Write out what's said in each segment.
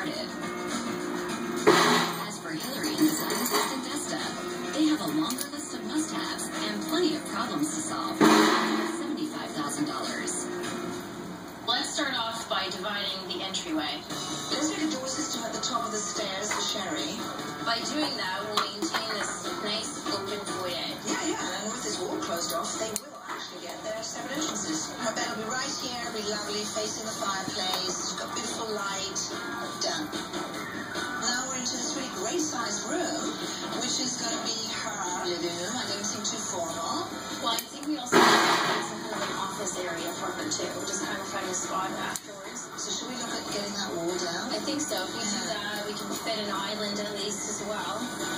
started. As for Hillary and the scientist and Desta, they have a longer list of must-haves and plenty of problems to solve. $75,000. Let's start off by dividing the entryway. Let's make a door system at the top of the stairs for Sherry. By doing that, we'll maintain this nice open foyer. Yeah, and with this wall closed off, they will actually get their separate entrances. Her bed will be right here, it'll be lovely, facing the fireplace, got beautiful light. Done. Now we're into this really great-sized room, which is going to be her living room. I don't seem too formal. Well, I think we also need some kind of an office area for her, too. Just kind of find a spot afterwards. So should we look at getting that wall down? I think so. If we do that, we can fit an island at least as well.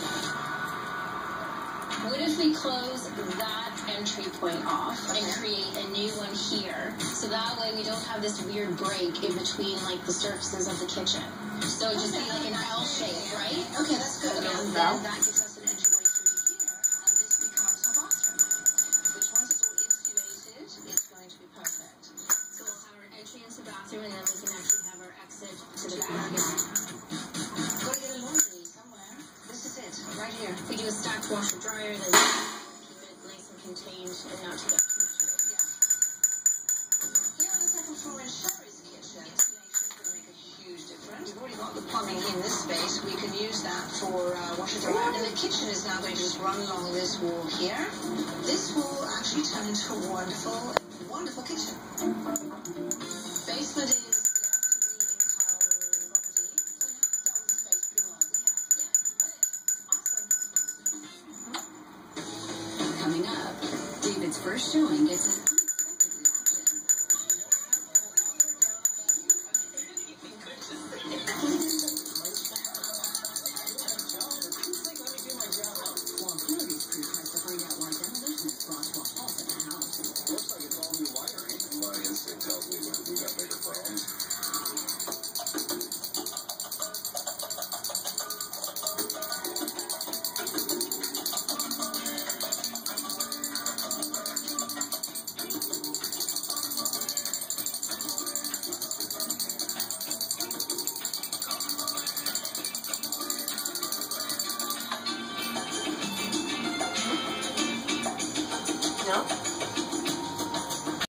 What if we close that entry point off and create a new one here? So that way we don't have this weird break in between like the surfaces of the kitchen. So it just be like an L shape, right? Okay, that's good. And then that gives us an entryway through here, and this becomes her bathroom. Which once it's all insulated, it's going to be perfect. So we'll have our entry into the bathroom, and then we can actually have our exit to the back. Gotta get a laundry somewhere. This is it, right here. If we do a stacked washer dryer, then keep it nice and contained and not to get too much of it. Yeah. Here on the second floor in Sherry's kitchen, insulation's going to make a huge difference. We've already got the plumbing in this space. We can use that for washer dryer. And the kitchen is now going to just run along this wall here. This will actually turn into a wonderful, wonderful kitchen. Basement is Coming up, David's first showing gets his